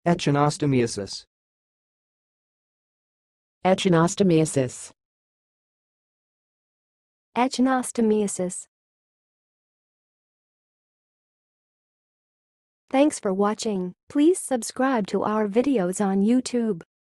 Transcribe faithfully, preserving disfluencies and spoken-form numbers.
echinostomiasis, echinostomiasis, echinostomiasis. Thanks for watching. Please subscribe to our videos on YouTube.